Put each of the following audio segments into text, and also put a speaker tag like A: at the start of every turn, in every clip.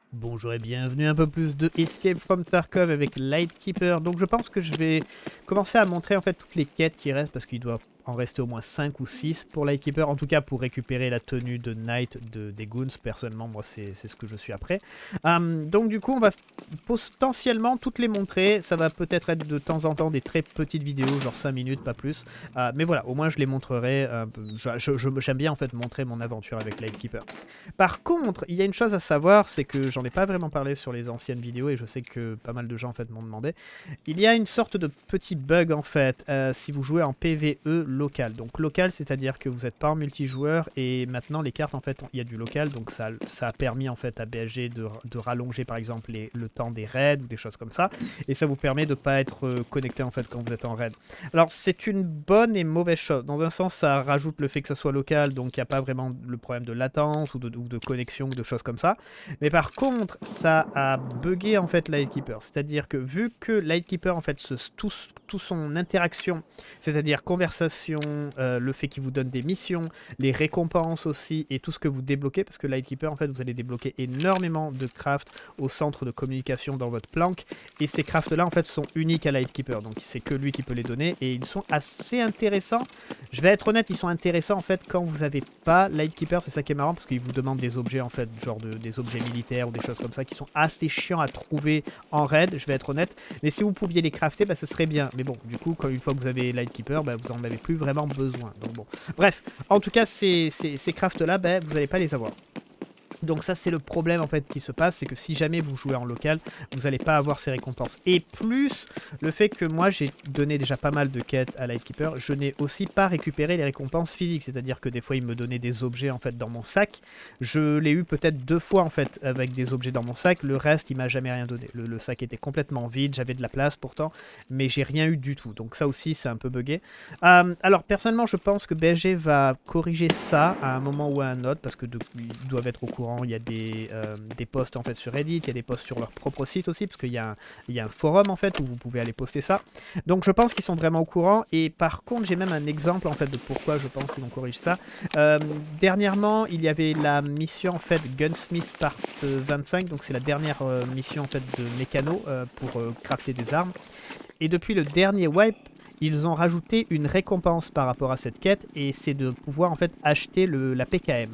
A: Bonjour et bienvenue un peu plus de Escape from Tarkov avec Lightkeeper. Donc je pense que je vais commencer à montrer en fait toutes les quêtes qui restent parce qu'il doit en rester au moins 5 ou 6 pour Lightkeeper. En tout cas pour récupérer la tenue de Knight des Goons. Personnellement moi c'est ce que je suis après. Donc du coup on va potentiellement toutes les montrer. Ça va peut-être être de temps en temps des très petites vidéos, genre 5 minutes, pas plus. Mais voilà, au moins je les montrerai. J'aime bien en fait montrer mon aventure avec Lightkeeper. Par contre, il y a une chose à savoir, c'est que j'en ai pas vraiment parlé sur les anciennes vidéos et je sais que pas mal de gens en fait m'ont demandé. Il y a une sorte de petit bug en fait si vous jouez en PvE local. Donc local, c'est-à-dire que vous n'êtes pas en multijoueur et maintenant les cartes en fait, il y a du local, donc ça a permis en fait à BSG de rallonger par exemple le temps des raids ou des choses comme ça et ça vous permet de pas être connecté en fait quand vous êtes en raid. Alors c'est une bonne et mauvaise chose. Dans un sens, ça rajoute le fait que ça soit local, donc il n'y a pas vraiment le problème de latence ou de connexion ou de choses comme ça. Mais par contre, ça a bugué en fait Lightkeeper. C'est-à-dire que vu que Lightkeeper en fait tout son interaction, c'est-à-dire conversation, le fait qu'il vous donne des missions, les récompenses aussi et tout ce que vous débloquez, parce que Lightkeeper en fait vous allez débloquer énormément de crafts au centre de communication dans votre planque et ces crafts là en fait sont uniques à Lightkeeper, donc c'est que lui qui peut les donner et ils sont assez intéressants. Je vais être honnête, ils sont intéressants en fait quand vous n'avez pas Lightkeeper, c'est ça qui est marrant parce qu'il vous demande des objets en fait, genre des objets militaires ou des choses comme ça qui sont assez chiants à trouver en raid, je vais être honnête, mais si vous pouviez les crafter, bah, ça serait bien, mais bon, du coup, une fois que vous avez Lightkeeper, bah, vous en avez plus vraiment besoin, donc bon. Bref, en tout cas, ces crafts là, bah, vous n'allez pas les avoir. Donc ça c'est le problème en fait qui se passe, c'est que si jamais vous jouez en local, vous n'allez pas avoir ces récompenses. Et plus le fait que moi j'ai donné déjà pas mal de quêtes à Lightkeeper, je n'ai aussi pas récupéré les récompenses physiques, c'est-à-dire que des fois il me donnait des objets en fait dans mon sac. Je l'ai eu peut-être 2 fois en fait avec des objets dans mon sac, le reste il m'a jamais rien donné. Le sac était complètement vide, j'avais de la place pourtant, mais j'ai rien eu du tout. Donc ça aussi c'est un peu buggé. Alors personnellement je pense que BSG va corriger ça à un moment ou à un autre, parce que ils doivent être au courant. Il y a des posts en fait sur Reddit, il y a des posts sur leur propre site aussi, parce qu'il y a un forum en fait où vous pouvez aller poster ça. Donc je pense qu'ils sont vraiment au courant, et par contre j'ai même un exemple en fait de pourquoi je pense qu'ils vont corriger ça. Dernièrement il y avait la mission en fait Gunsmith Part 25, donc c'est la dernière mission en fait de mécano pour crafter des armes. Et depuis le dernier wipe, ils ont rajouté une récompense par rapport à cette quête, et c'est de pouvoir en fait acheter la PKM,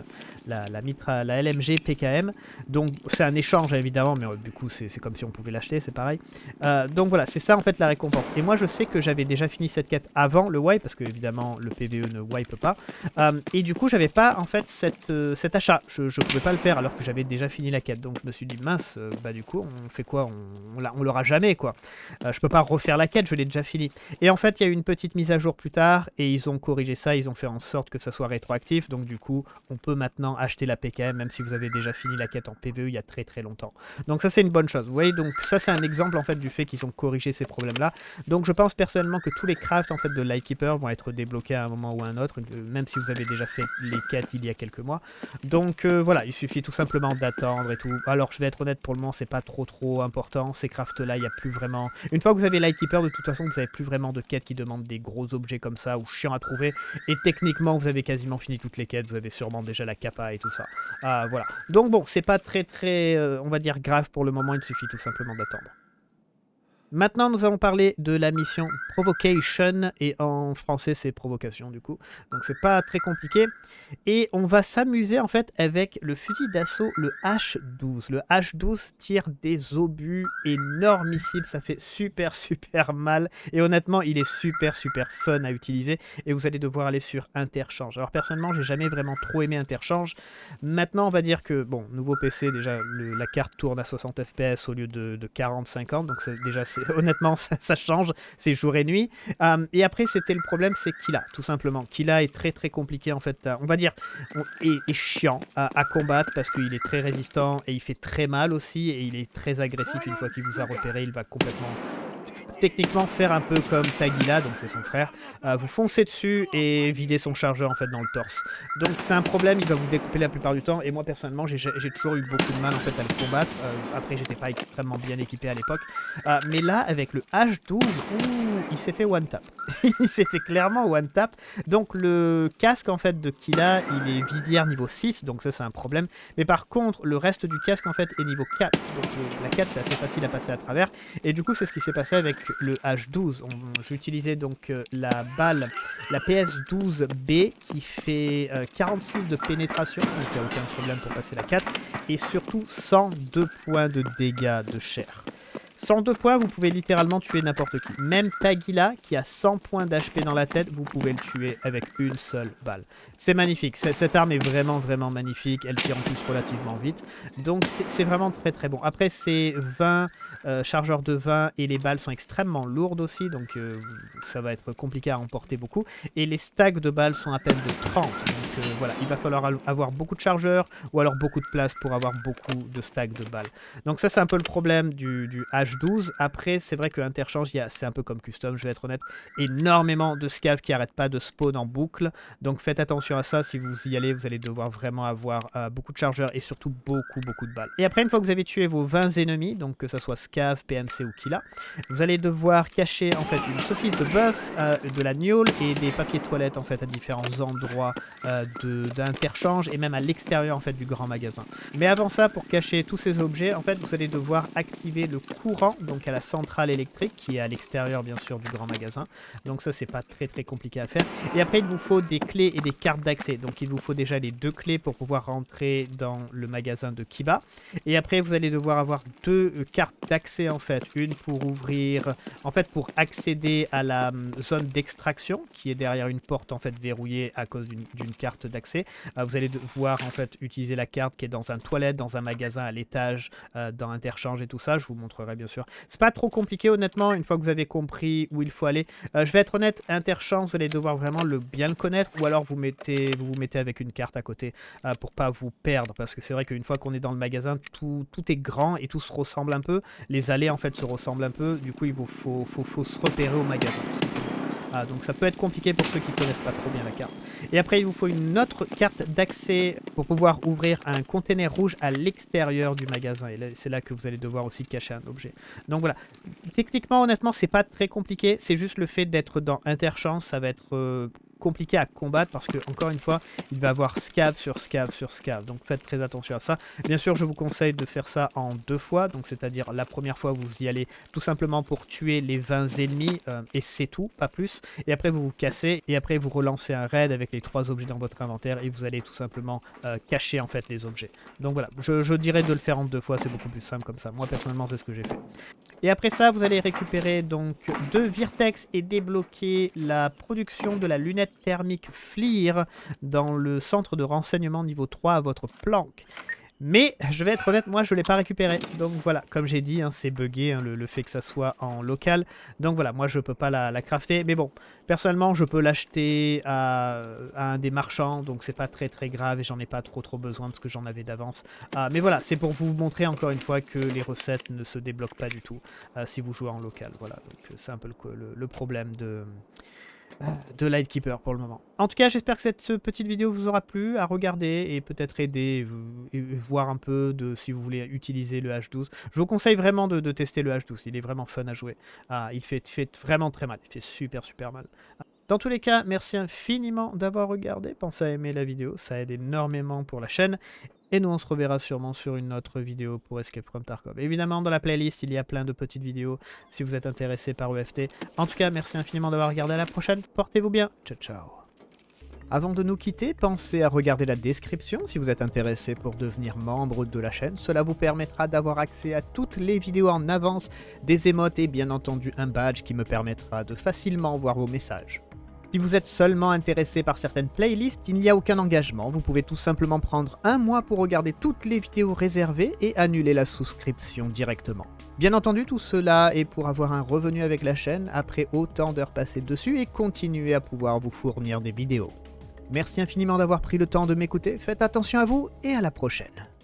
A: la LMG PKM. Donc c'est un échange évidemment, mais du coup c'est comme si on pouvait l'acheter, c'est pareil. Donc voilà, c'est ça en fait la récompense. Et moi je sais que j'avais déjà fini cette quête avant le wipe, parce que évidemment le PvE ne wipe pas. Et du coup j'avais pas en fait cet achat, je pouvais pas le faire alors que j'avais déjà fini la quête. Donc je me suis dit mince, bah du coup on fait quoi, on l'aura jamais quoi. Je peux pas refaire la quête, je l'ai déjà fini. Et en fait il y a eu une petite mise à jour plus tard et ils ont corrigé ça, ils ont fait en sorte que ça soit rétroactif. Donc du coup on peut maintenant acheter la PKM même si vous avez déjà fini la quête en PvE il y a très très longtemps. Donc ça c'est une bonne chose. Vous voyez, donc ça c'est un exemple en fait du fait qu'ils ont corrigé ces problèmes là. Donc je pense personnellement que tous les crafts en fait de Lightkeeper vont être débloqués à un moment ou à un autre, même si vous avez déjà fait les quêtes il y a quelques mois. Donc voilà, il suffit tout simplement d'attendre et tout. Alors je vais être honnête, pour le moment c'est pas trop important. Ces crafts là il n'y a plus vraiment... Une fois que vous avez Lightkeeper, de toute façon vous n'avez plus vraiment de quêtes qui demandent des gros objets comme ça ou chiants à trouver. Et techniquement vous avez quasiment fini toutes les quêtes, vous avez sûrement déjà la capa et tout ça. Voilà. Donc bon, c'est pas très on va dire grave pour le moment, il suffit tout simplement d'attendre. Maintenant, nous allons parler de la mission Provocation, et en français, c'est provocation du coup. Donc c'est pas très compliqué. Et on va s'amuser en fait avec le fusil d'assaut, le H12. Le H12 tire des obus énormissimes, ça fait super mal. Et honnêtement, il est super fun à utiliser. Et vous allez devoir aller sur Interchange. Alors personnellement, j'ai jamais vraiment trop aimé Interchange. Maintenant, on va dire que, bon, nouveau PC, déjà, la carte tourne à 60 FPS au lieu de 40-50. Donc déjà, honnêtement, ça change, c'est jour et nuit. Et après, c'était le problème, c'est Killa, tout simplement. Killa est très compliqué, en fait, on va dire, est chiant à combattre parce qu'il est très résistant et il fait très mal aussi. Et il est très agressif une fois qu'il vous a repéré, il va complètement... techniquement faire un peu comme Tagila, donc c'est son frère, vous foncez dessus et vider son chargeur en fait dans le torse. Donc c'est un problème, il va vous découper la plupart du temps, et moi personnellement j'ai toujours eu beaucoup de mal en fait à le combattre. Après j'étais pas extrêmement bien équipé à l'époque, mais là avec le H12, il s'est fait one tap. Il s'est fait clairement one tap. Donc le casque en fait de Killa, il est visière niveau 6, donc ça c'est un problème. Mais par contre, le reste du casque en fait est niveau 4. Donc la 4 c'est assez facile à passer à travers. Et du coup c'est ce qui s'est passé avec le H12. J'utilisais donc la balle, la PS12B qui fait 46 de pénétration, donc il n'y a aucun problème pour passer la 4. Et surtout 102 points de dégâts de chair. 102 points, vous pouvez littéralement tuer n'importe qui. Même Tagila, qui a 100 points d'HP dans la tête, vous pouvez le tuer avec une seule balle. C'est magnifique. Cette arme est vraiment, vraiment magnifique. Elle tire en plus relativement vite. Donc, c'est vraiment très, très bon. Après, c'est 20 chargeurs de 20 et les balles sont extrêmement lourdes aussi. Donc, ça va être compliqué à emporter beaucoup. Et les stacks de balles sont à peine de 30. Donc, voilà, il va falloir avoir beaucoup de chargeurs ou alors beaucoup de place pour avoir beaucoup de stacks de balles. Donc, ça, c'est un peu le problème du H12. Après, c'est vrai que Interchange, c'est un peu comme Custom, je vais être honnête, énormément de scavs qui n'arrêtent pas de spawn en boucle. Donc faites attention à ça, si vous y allez, vous allez devoir vraiment avoir beaucoup de chargeurs et surtout beaucoup de balles. Et après, une fois que vous avez tué vos 20 ennemis, donc que ce soit scav, PMC ou Killa, vous allez devoir cacher en fait une saucisse de bœuf, de la gnôle et des papiers toilettes en fait à différents endroits d'Interchange et même à l'extérieur en fait du grand magasin. Mais avant ça, pour cacher tous ces objets, en fait, vous allez devoir activer le courant, donc à la centrale électrique qui est à l'extérieur bien sûr du grand magasin. Donc ça c'est pas très compliqué à faire. Et après il vous faut des clés et des cartes d'accès. Donc il vous faut déjà les 2 clés pour pouvoir rentrer dans le magasin de Kiba. Et après vous allez devoir avoir 2 cartes d'accès en fait. Une pour ouvrir, en fait pour accéder à la zone d'extraction qui est derrière une porte en fait verrouillée à cause d'une carte d'accès. Vous allez devoir en fait utiliser la carte qui est dans un toilette, dans un magasin à l'étage, dans Interchange et tout ça. Je vous montrerai bien sûr. C'est pas trop compliqué honnêtement, une fois que vous avez compris où il faut aller. Je vais être honnête, Interchange, vous allez devoir vraiment bien le connaître, ou alors vous vous mettez avec une carte à côté pour pas vous perdre, parce que c'est vrai qu'une fois qu'on est dans le magasin, tout est grand et tout se ressemble un peu. Les allées en fait se ressemblent un peu, du coup il vous faut se repérer au magasin. Donc ça peut être compliqué pour ceux qui ne connaissent pas trop bien la carte. Et après, il vous faut une autre carte d'accès pour pouvoir ouvrir un container rouge à l'extérieur du magasin. Et c'est là que vous allez devoir aussi cacher un objet. Donc voilà. Techniquement, honnêtement, c'est pas très compliqué. C'est juste le fait d'être dans Interchange, ça va être compliqué à combattre parce que, encore une fois, il va avoir scav sur scav sur scav. Donc faites très attention à ça. Bien sûr, je vous conseille de faire ça en 2 fois. Donc c'est-à-dire la première fois, vous y allez tout simplement pour tuer les 20 ennemis et c'est tout, pas plus. Et après, vous vous cassez et après, vous relancez un raid avec les 3 objets dans votre inventaire et vous allez tout simplement cacher en fait les objets. Donc voilà, je dirais de le faire en 2 fois, c'est beaucoup plus simple comme ça. Moi, personnellement, c'est ce que j'ai fait. Et après ça, vous allez récupérer donc 2 Virtex et débloquer la production de la lunette thermique FLIR dans le centre de renseignement niveau 3 à votre planque. Mais je vais être honnête, moi je ne l'ai pas récupéré. Donc voilà, comme j'ai dit, hein, c'est buggé hein, le fait que ça soit en local. Donc voilà, moi je ne peux pas la crafter. Mais bon, personnellement je peux l'acheter à un des marchands. Donc c'est pas très grave et j'en ai pas trop besoin parce que j'en avais d'avance. Mais voilà, c'est pour vous montrer encore une fois que les recettes ne se débloquent pas du tout si vous jouez en local. Voilà, donc c'est un peu le problème de Lightkeeper pour le moment. En tout cas, j'espère que cette petite vidéo vous aura plu à regarder et peut-être aider et voir un peu si vous voulez utiliser le H12. Je vous conseille vraiment de tester le H12, il est vraiment fun à jouer. Il fait vraiment très mal, il fait super mal. Dans tous les cas, merci infiniment d'avoir regardé. Pensez à aimer la vidéo, ça aide énormément pour la chaîne. Et nous, on se reverra sûrement sur une autre vidéo pour Escape from Tarkov. Évidemment, dans la playlist, il y a plein de petites vidéos si vous êtes intéressé par EFT. En tout cas, merci infiniment d'avoir regardé. À la prochaine. Portez-vous bien. Ciao, ciao. Avant de nous quitter, pensez à regarder la description si vous êtes intéressé pour devenir membre de la chaîne. Cela vous permettra d'avoir accès à toutes les vidéos en avance, des émotes et bien entendu un badge qui me permettra de facilement voir vos messages. Si vous êtes seulement intéressé par certaines playlists, il n'y a aucun engagement. Vous pouvez tout simplement prendre un mois pour regarder toutes les vidéos réservées et annuler la souscription directement. Bien entendu, tout cela est pour avoir un revenu avec la chaîne après autant d'heures passées dessus et continuer à pouvoir vous fournir des vidéos. Merci infiniment d'avoir pris le temps de m'écouter, faites attention à vous et à la prochaine.